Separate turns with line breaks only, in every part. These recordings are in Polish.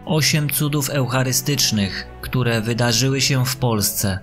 8 cudów eucharystycznych, które wydarzyły się w Polsce.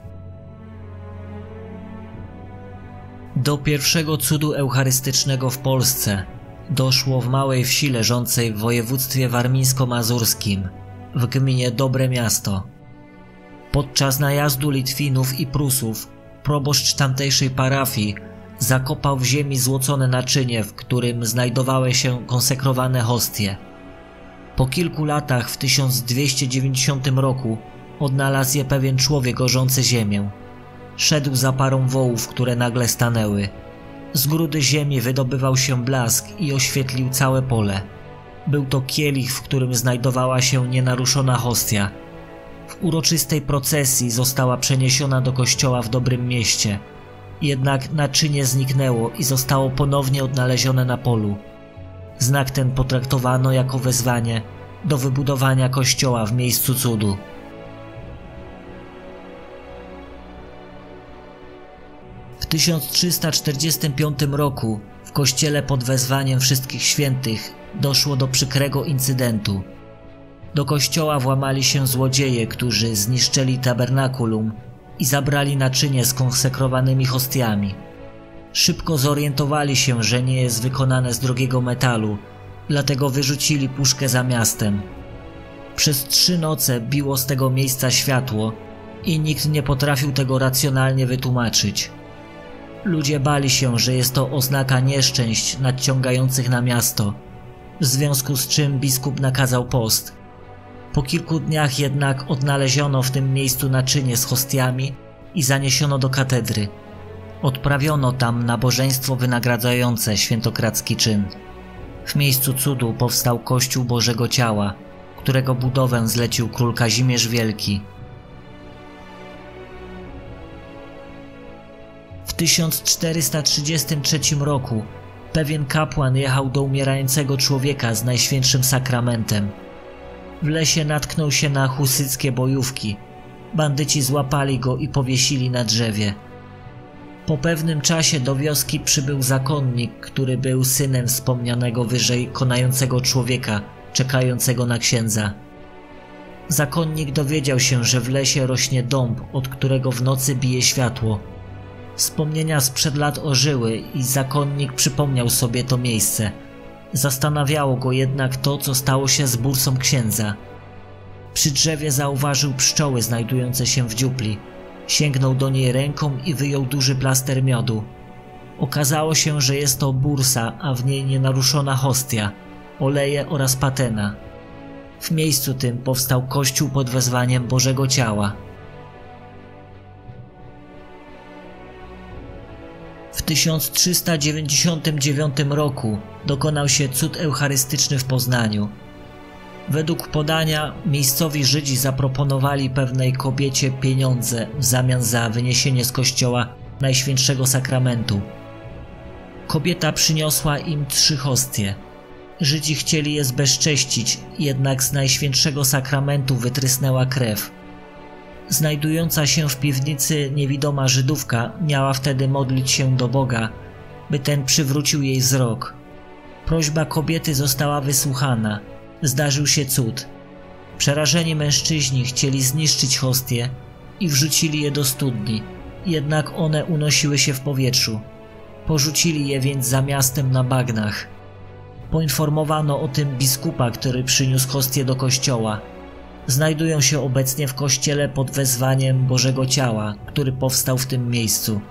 Do pierwszego cudu eucharystycznego w Polsce doszło w małej wsi leżącej w województwie warmińsko-mazurskim, w gminie Dobre Miasto. Podczas najazdu Litwinów i Prusów proboszcz tamtejszej parafii zakopał w ziemi złocone naczynie, w którym znajdowały się konsekrowane hostie. Po kilku latach, w 1290 roku, odnalazł je pewien człowiek orzący ziemię. Szedł za parą wołów, które nagle stanęły. Z grudy ziemi wydobywał się blask i oświetlił całe pole. Był to kielich, w którym znajdowała się nienaruszona hostia. W uroczystej procesji została przeniesiona do kościoła w Dobrym Mieście. Jednak naczynie zniknęło i zostało ponownie odnalezione na polu. Znak ten potraktowano jako wezwanie do wybudowania kościoła w miejscu cudu. W 1345 roku w kościele pod wezwaniem Wszystkich Świętych doszło do przykrego incydentu. Do kościoła włamali się złodzieje, którzy zniszczyli tabernakulum i zabrali naczynie z konsekrowanymi hostiami. Szybko zorientowali się, że nie jest wykonane z drogiego metalu, dlatego wyrzucili puszkę za miastem. Przez 3 noce biło z tego miejsca światło i nikt nie potrafił tego racjonalnie wytłumaczyć. Ludzie bali się, że jest to oznaka nieszczęść nadciągających na miasto, w związku z czym biskup nakazał post. Po kilku dniach jednak odnaleziono w tym miejscu naczynie z hostiami i zaniesiono do katedry. Odprawiono tam nabożeństwo wynagradzające świętokradzki czyn. W miejscu cudu powstał Kościół Bożego Ciała, którego budowę zlecił król Kazimierz Wielki. W 1433 roku pewien kapłan jechał do umierającego człowieka z Najświętszym Sakramentem. W lesie natknął się na husyckie bojówki. Bandyci złapali go i powiesili na drzewie. Po pewnym czasie do wioski przybył zakonnik, który był synem wspomnianego wyżej konającego człowieka, czekającego na księdza. Zakonnik dowiedział się, że w lesie rośnie dąb, od którego w nocy bije światło. Wspomnienia sprzed lat ożyły i zakonnik przypomniał sobie to miejsce. Zastanawiało go jednak to, co stało się z bursą księdza. Przy drzewie zauważył pszczoły znajdujące się w dziupli. Sięgnął do niej ręką i wyjął duży plaster miodu. Okazało się, że jest to bursa, a w niej nienaruszona hostia, oleje oraz patena. W miejscu tym powstał kościół pod wezwaniem Bożego Ciała. W 1399 roku dokonał się cud eucharystyczny w Poznaniu. Według podania miejscowi Żydzi zaproponowali pewnej kobiecie pieniądze w zamian za wyniesienie z kościoła Najświętszego Sakramentu. Kobieta przyniosła im 3 hostie. Żydzi chcieli je zbezcześcić, jednak z Najświętszego Sakramentu wytrysnęła krew. Znajdująca się w piwnicy niewidoma Żydówka miała wtedy modlić się do Boga, by ten przywrócił jej wzrok. Prośba kobiety została wysłuchana. Zdarzył się cud. Przerażeni mężczyźni chcieli zniszczyć hostie i wrzucili je do studni, jednak one unosiły się w powietrzu. Porzucili je więc za miastem na bagnach. Poinformowano o tym biskupa, który przyniósł hostie do kościoła. Znajdują się obecnie w kościele pod wezwaniem Bożego Ciała, który powstał w tym miejscu.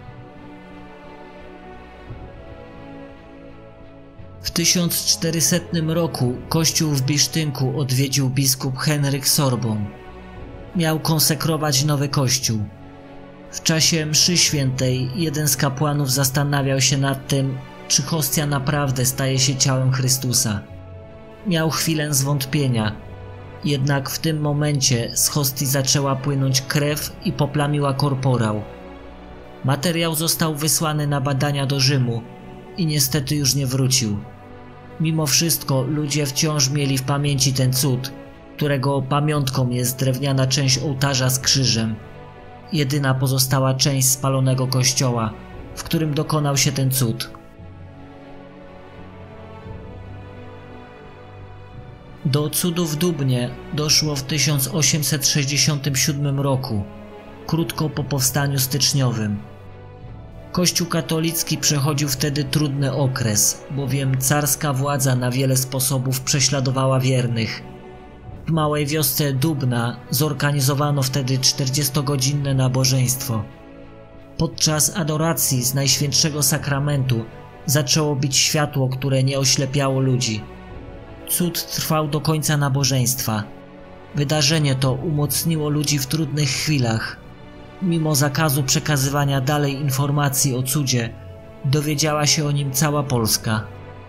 W 1400 roku kościół w Bisztynku odwiedził biskup Henryk Sorbon. Miał konsekrować nowy kościół. W czasie mszy świętej jeden z kapłanów zastanawiał się nad tym, czy hostia naprawdę staje się ciałem Chrystusa. Miał chwilę zwątpienia, jednak w tym momencie z hostii zaczęła płynąć krew i poplamiła korporał. Materiał został wysłany na badania do Rzymu i niestety już nie wrócił. Mimo wszystko ludzie wciąż mieli w pamięci ten cud, którego pamiątką jest drewniana część ołtarza z krzyżem. Jedyna pozostała część spalonego kościoła, w którym dokonał się ten cud. Do cudu w Dubnie doszło w 1867 roku, krótko po powstaniu styczniowym. Kościół katolicki przechodził wtedy trudny okres, bowiem carska władza na wiele sposobów prześladowała wiernych. W małej wiosce Dubna zorganizowano wtedy 40-godzinne nabożeństwo. Podczas adoracji z Najświętszego Sakramentu zaczęło bić światło, które nie oślepiało ludzi. Cud trwał do końca nabożeństwa. Wydarzenie to umocniło ludzi w trudnych chwilach. Mimo zakazu przekazywania dalej informacji o cudzie, dowiedziała się o nim cała Polska.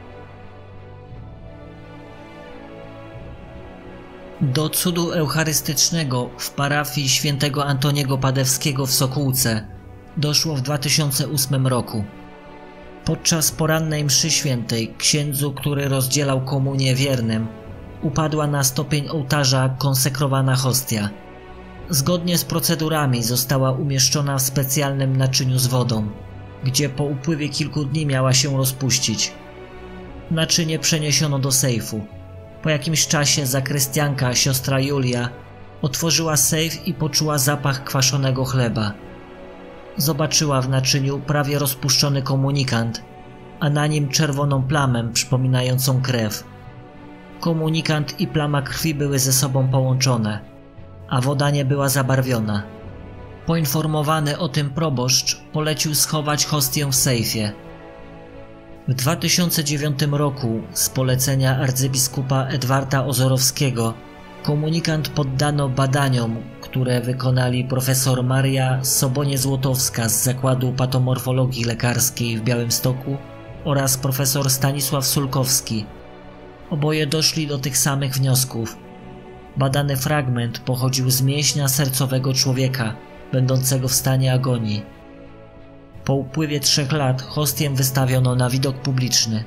Do cudu eucharystycznego w parafii świętego Antoniego Padewskiego w Sokółce doszło w 2008 roku. Podczas porannej mszy świętej księdzu, który rozdzielał komunię wiernym, upadła na stopień ołtarza konsekrowana hostia. Zgodnie z procedurami została umieszczona w specjalnym naczyniu z wodą, gdzie po upływie kilku dni miała się rozpuścić. Naczynie przeniesiono do sejfu. Po jakimś czasie zakrystianka, siostra Julia, otworzyła sejf i poczuła zapach kwaszonego chleba. Zobaczyła w naczyniu prawie rozpuszczony komunikant, a na nim czerwoną plamę przypominającą krew. Komunikant i plama krwi były ze sobą połączone, a woda nie była zabarwiona. Poinformowany o tym proboszcz polecił schować hostię w sejfie. W 2009 roku z polecenia arcybiskupa Edwarda Ozorowskiego komunikant poddano badaniom, które wykonali profesor Maria Sobonie-Złotowska z Zakładu Patomorfologii Lekarskiej w Białymstoku oraz profesor Stanisław Sulkowski. Oboje doszli do tych samych wniosków. Badany fragment pochodził z mięśnia sercowego człowieka, będącego w stanie agonii. Po upływie 3 lat hostię wystawiono na widok publiczny.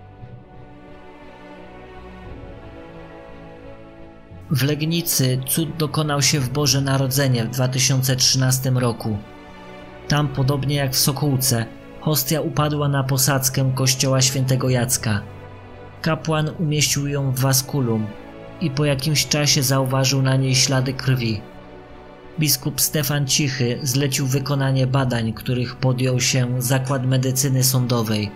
W Legnicy cud dokonał się w Boże Narodzenie w 2013 roku. Tam, podobnie jak w Sokółce, hostia upadła na posadzkę kościoła świętego Jacka. Kapłan umieścił ją w waskulum i po jakimś czasie zauważył na niej ślady krwi. Biskup Stefan Cichy zlecił wykonanie badań, których podjął się Zakład Medycyny Sądowej.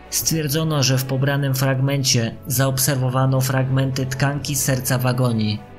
Stwierdzono, że w pobranym fragmencie zaobserwowano fragmenty tkanki serca w agonii.